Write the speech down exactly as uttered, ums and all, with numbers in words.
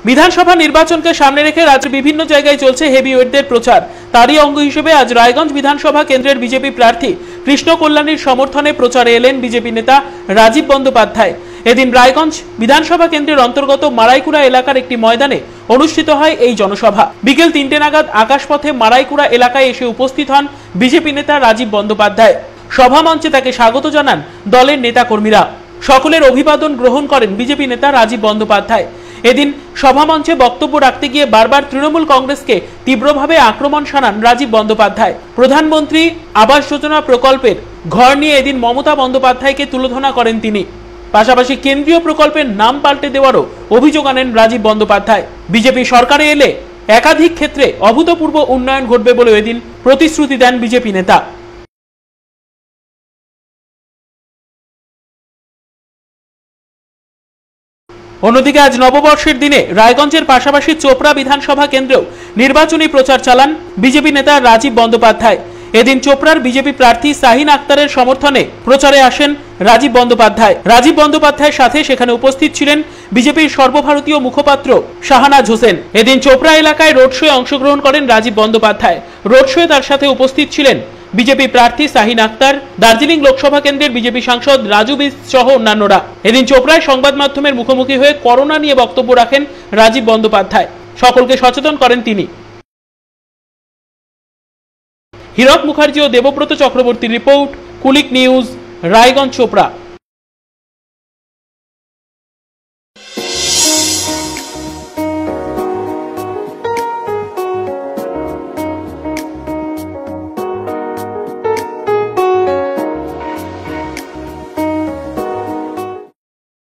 বিধানসভা নির্বাচনকে সামনে রেখে রাজ্যের বিভিন্ন জায়গায় চলছে হেভিওয়েটদের প্রচার। তারই অঙ্গ হিসেবে আজ রায়গঞ্জ বিধানসভা কেন্দ্রের বিজেপি প্রার্থী কৃষ্ণ কল্যাণীর সমর্থনে প্রচারে এলেন বিজেপি নেতা রাজীব বন্দ্যোপাধ্যায়। এদিন রায়গঞ্জ বিধানসভা কেন্দ্রের অন্তর্গত মারাইকুড়া এলাকার একটি ময়দানে অনুষ্ঠিত হয় এই জনসভা। বিকেল তিনটে নাগাদ আকাশপথে মারাইকুড়া এলাকায় এসে উপস্থিত হন বিজেপি নেতা রাজীব বন্দ্যোপাধ্যায়। সভা মঞ্চে তাকে স্বাগত জানান দলের নেতাকর্মীরা। সকলের অভিবাদন গ্রহণ করেন বিজেপি নেতা রাজীব বন্দ্যোপাধ্যায়। এদিন সভামঞ্চে বক্তব্য রাখতে গিয়ে বারবার তৃণমূল কংগ্রেসকে তীব্রভাবে আক্রমণ শানান রাজীব বন্দ্যোপাধ্যায়। প্রধানমন্ত্রী আবাস যোজনা প্রকল্পের ঘর নিয়ে এদিন মমতা বন্দ্যোপাধ্যায়কে তুলোধনা করেন তিনি। পাশাপাশি কেন্দ্রীয় প্রকল্পের নাম পাল্টে দেওয়ারও অভিযোগ আনেন রাজীব বন্দ্যোপাধ্যায়। বিজেপি সরকারে এলে একাধিক ক্ষেত্রে অভূতপূর্ব উন্নয়ন ঘটবে বলে এদিন প্রতিশ্রুতি দেন বিজেপি নেতা। অন্যদিকে আজ নববর্ষের দিনে রায়গঞ্জের পাশাপাশি চোপড়া বিধানসভা কেন্দ্রেও নির্বাচনী প্রচার চালান বিজেপি নেতা রাজীব বন্দ্যোপাধ্যায়। এদিন চোপড়ার বিজেপি প্রার্থী শাহিন আক্তারের সমর্থনে প্রচারে আসেন রাজীব বন্দ্যোপাধ্যায়। রাজীব বন্দ্যোপাধ্যায়ের সাথে সেখানে উপস্থিত ছিলেন বিজেপির সর্বভারতীয় মুখপাত্র শাহনাজ হোসেন। এদিন চোপড়া এলাকায় রোড শোয়ে অংশগ্রহণ করেন রাজীব বন্দ্যোপাধ্যায়। রোড শোয়ে তার সাথে উপস্থিত ছিলেন বিজেপি প্রার্থী শাহিন আক্তার, দার্জিলিং লোকসভা কেন্দ্রের বিজেপি সাংসদ রাজু বিস সহ অন্যান্যরা। এদিন চোপড়ায় সংবাদ মাধ্যমের মুখোমুখি হয়ে করোনা নিয়ে বক্তব্য রাখেন রাজীব বন্দ্যোপাধ্যায়। সকলকে সচেতন করেন তিনি। হীরক মুখার্জি ও দেবব্রত চক্রবর্তীর রিপোর্ট, কুলিক নিউজ, রায়গঞ্জ, চোপড়া।